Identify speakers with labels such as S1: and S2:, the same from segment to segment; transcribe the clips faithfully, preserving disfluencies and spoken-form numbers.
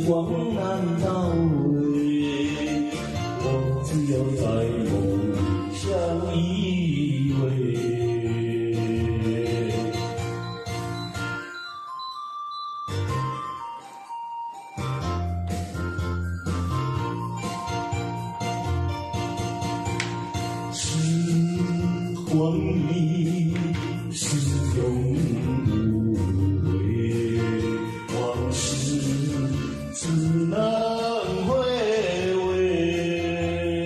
S1: 光难倒回，我只有在梦里相依偎。时光里是永无悔，往事只能回味。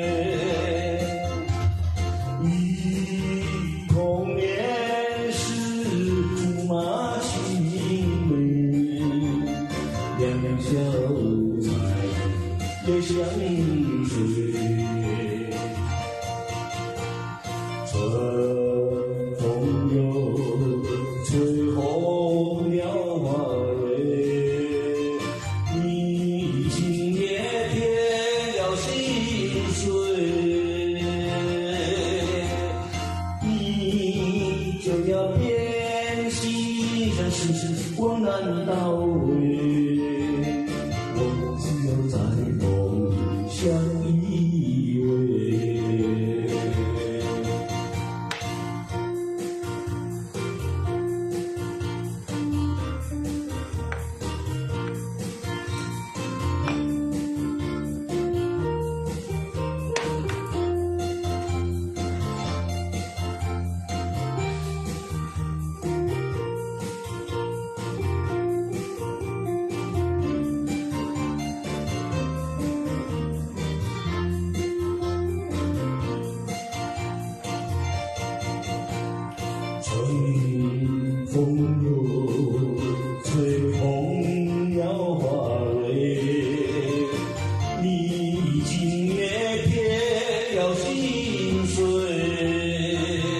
S1: 忆童年时竹马青梅，两小菜也相随。春风又吹红了花蕊，你今夜添了心碎，你就要变心，像时光难倒回，我只有在梦里相依偎。春风又吹红了花蕊，你今夜添了心碎，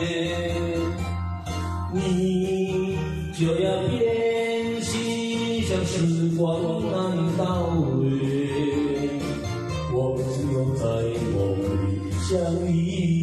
S1: 你就要变心，像时光难倒回，我只有在梦里相依。